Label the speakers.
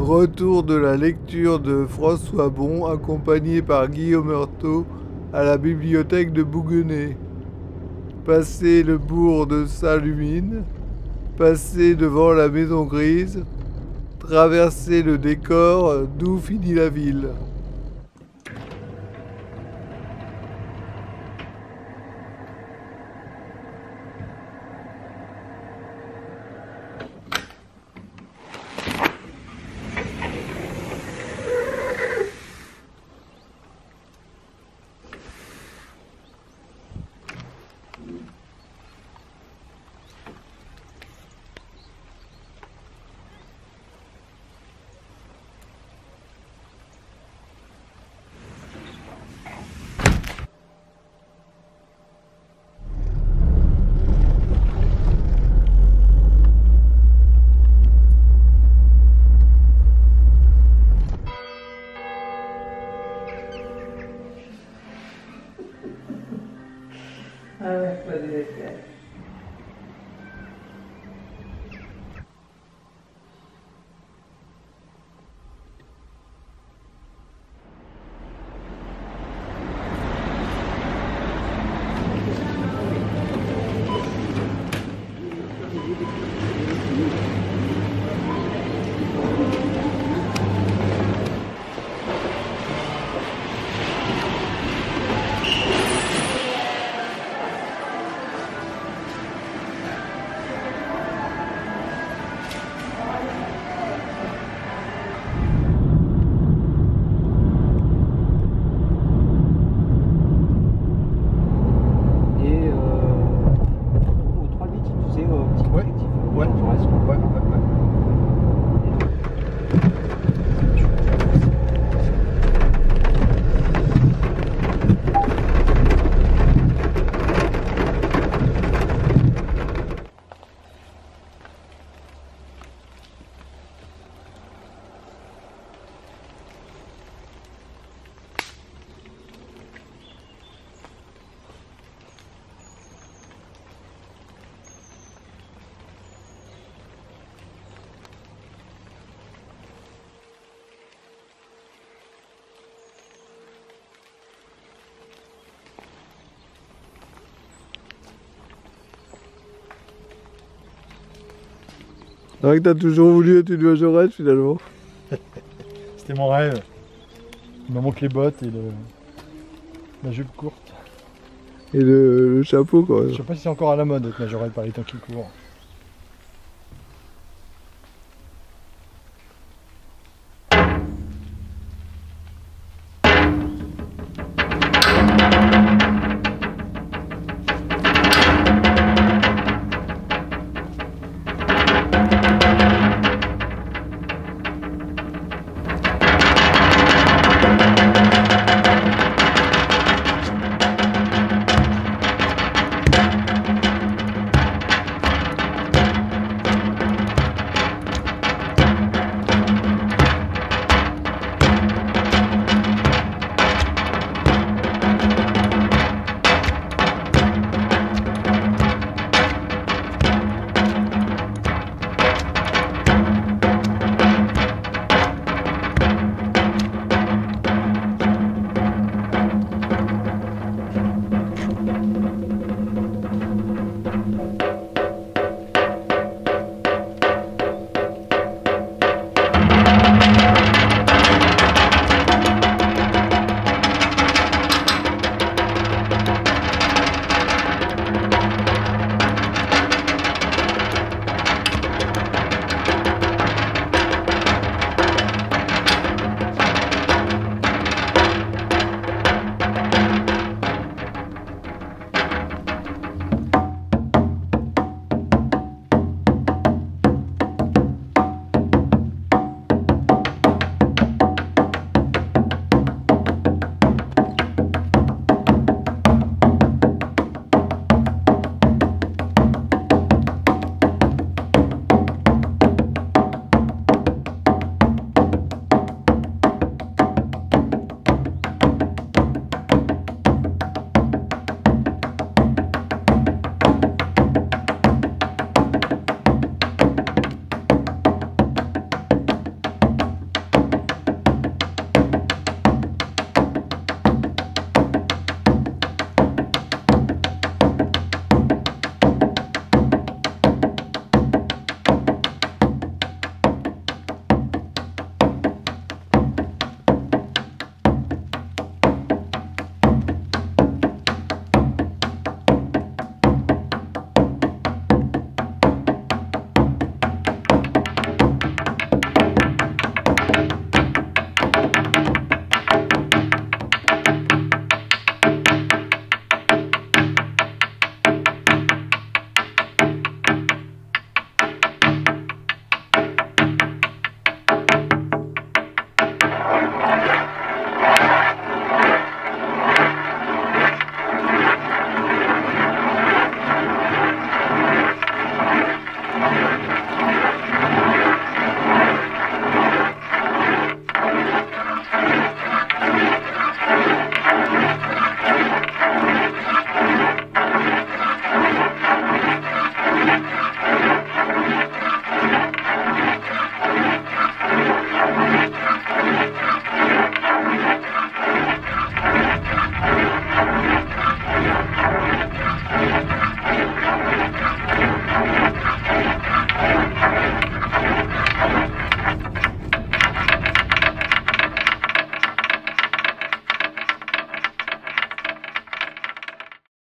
Speaker 1: Retour de la lecture de François Bon, accompagné par Guillaume Ertaud à la bibliothèque de Bouguenais. Passer le bourg de Saint-Lumine, passer devant la maison grise, traverser le décor d'où finit la ville.
Speaker 2: Avec, pas de décalage.
Speaker 1: C'est vrai que t'as toujours voulu être une majorette finalement.
Speaker 3: C'était mon rêve. Il me manque les bottes et la jupe courte.
Speaker 1: Et le chapeau quand même.
Speaker 3: Je sais pas si c'est encore à la mode d'être majorette par les temps qui courent.